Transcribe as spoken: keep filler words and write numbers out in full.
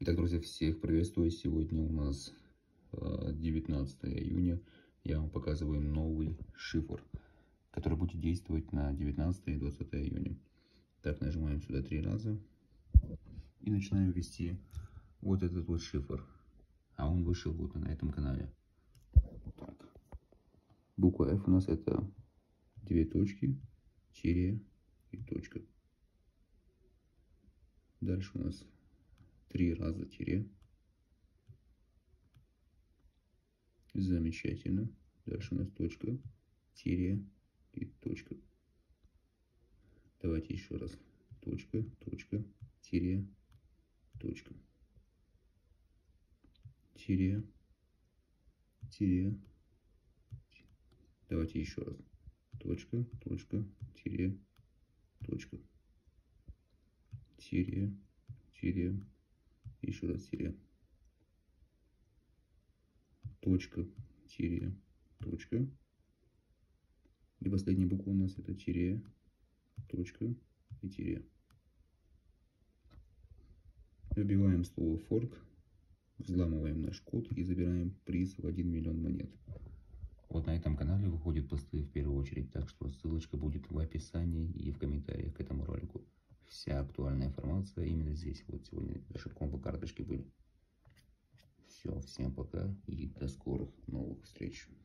Итак, друзья, всех приветствую. Сегодня у нас девятнадцатое июня. Я вам показываю новый шифр, который будет действовать на девятнадцатое и двадцатое июня. Так, нажимаем сюда три раза и начинаем ввести вот этот вот шифр. А он вышел вот на этом канале. Так. Буква F у нас это две точки, тире и точка. Дальше у нас три раза тире. Замечательно. Дальше у нас точка, тире и точка. Давайте еще раз. Точка, точка, тире, точка. Тире, тире. Давайте еще раз. Точка, точка, тире, точка. Тире, тире. Еще раз тире. Точка, тире, точка. И последняя буква у нас это тире, точка и тире. Вбиваем слово fork, взламываем наш код и забираем приз в один миллион монет. Вот на этом канале выходят посты в первую очередь, так что ссылочка будет в описании и в комментариях к этому ролику. Вся актуальная информация именно здесь. Вот сегодня даже комбо карточки были. Все, всем пока и до скорых новых встреч.